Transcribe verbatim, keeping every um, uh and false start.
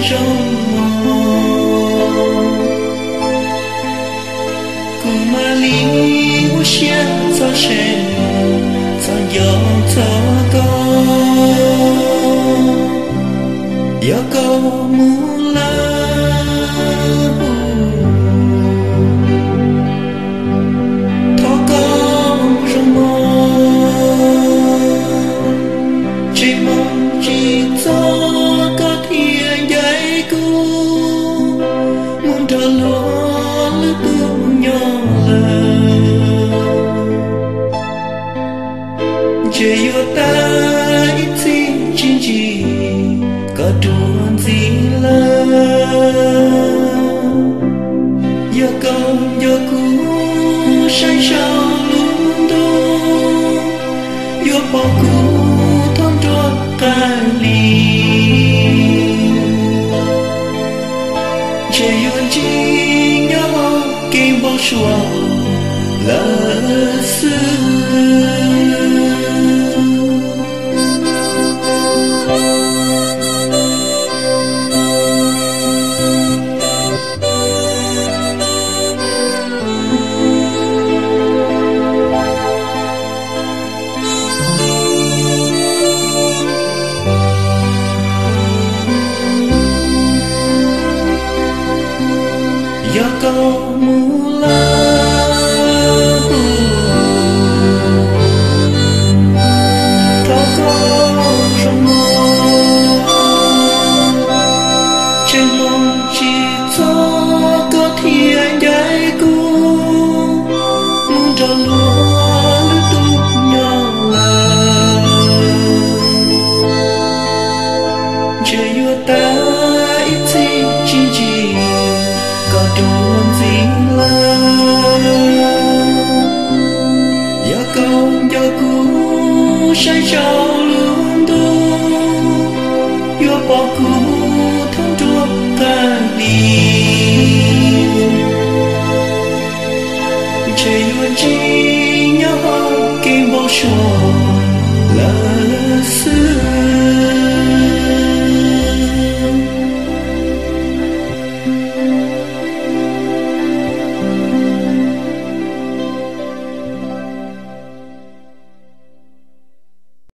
rong cú mà li u xia cho xe cho gió cho có gió câu mù la thọ có rong mò chỉ mong chỉ cho có thiên dạy cũ muốn trở lo lư tu nhỏ là chỉ yêu ta ít gì chỉ chỉ có tuôn gì là giờ công giờ cũ say sao luôn đâu giờ bao cũ thon trọ ta li chỉ yêu chỉ nhớ kim bao xua là xưa câu mù la thọ có rong mò trên mong chỉ cho có thiên dạy cũ muốn trở lo lư tu nhỏ là chỉ yêu ta ít gì chỉ chỉ có tuôn gì là giờ công giờ cũ say sao luôn đâu giờ bỏ cũ thong trọ ta đi chỉ yêu chỉ nhớ kim bao xua là xưa